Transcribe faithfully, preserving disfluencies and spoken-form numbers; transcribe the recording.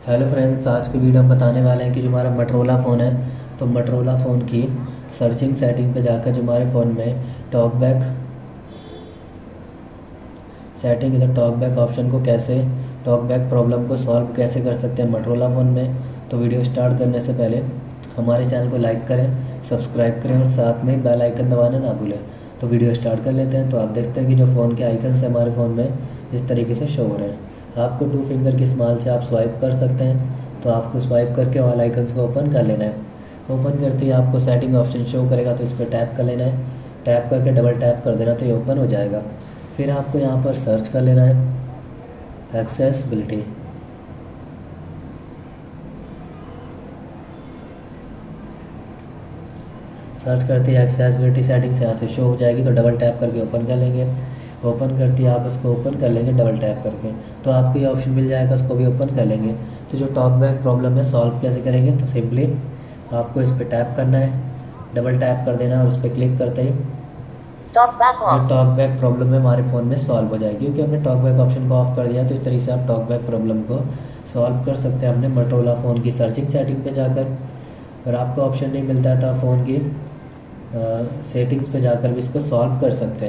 Hello friends, आज की video हम बताने वाले हैं कि जो हमारा मोटरोला फ़ोन है, तो मोटरोला फ़ोन की सर्चिंग सेटिंग पे जाकर जो हमारे फ़ोन में टॉक बैक सेटिंग इधर टॉक बैक ऑप्शन को कैसे टॉक बैक प्रॉब्लम को सॉल्व कैसे कर सकते हैं मोटरोला फ़ोन में। तो वीडियो स्टार्ट करने से पहले हमारे चैनल को लाइक करें, सब्सक्राइब करें और साथ में बेल आइकन दबाना ना भूलें। तो वीडियो स्टार्ट कर लेते हैं। तो आप देखते हैं कि जो फ़ोन के आइकन से हमारे फ़ोन में इस तरीके से शो हो रहे हैं। आपको टू फिंगर के इस्तेमाल से आप स्वाइप कर सकते हैं। तो आपको स्वाइप करके ऑल आइकन्स को ओपन कर लेना है। ओपन करते ही आपको सेटिंग ऑप्शन शो करेगा, तो इस पर टैप कर लेना है। टैप करके डबल टैप कर देना तो ये ओपन हो जाएगा। फिर आपको यहाँ पर सर्च कर लेना है एक्सेसिबिलिटी। सर्च करते ही एक्सेसिबिलिटी सेटिंग्स यहाँ से शो हो जाएगी, तो डबल टैप करके ओपन कर लेंगे। ओपन करते ही आप उसको ओपन कर लेंगे डबल टैप करके, तो आपको ये ऑप्शन मिल जाएगा, उसको भी ओपन कर लेंगे। तो जो टॉक बैक प्रॉब्लम है सॉल्व कैसे करेंगे, तो सिंपली आपको इस पर टैप करना है, डबल टैप कर देना और उस पर क्लिक करते ही टॉक बैक जो ऑफ। टॉक बैक प्रॉब्लम है हमारे फ़ोन में सॉल्व हो जाएगी, क्योंकि हमने टॉक बैक ऑप्शन को ऑफ कर दिया। तो इस तरीके से आप टॉक बैक प्रॉब्लम को सॉल्व कर सकते हैं अपने मोटरोला फ़ोन की सर्चिंग सेटिंग पे जाकर। और आपको ऑप्शन नहीं मिलता है तो आप फ़ोन की सेटिंग्स पे जाकर भी इसको सॉल्व कर सकते हैं।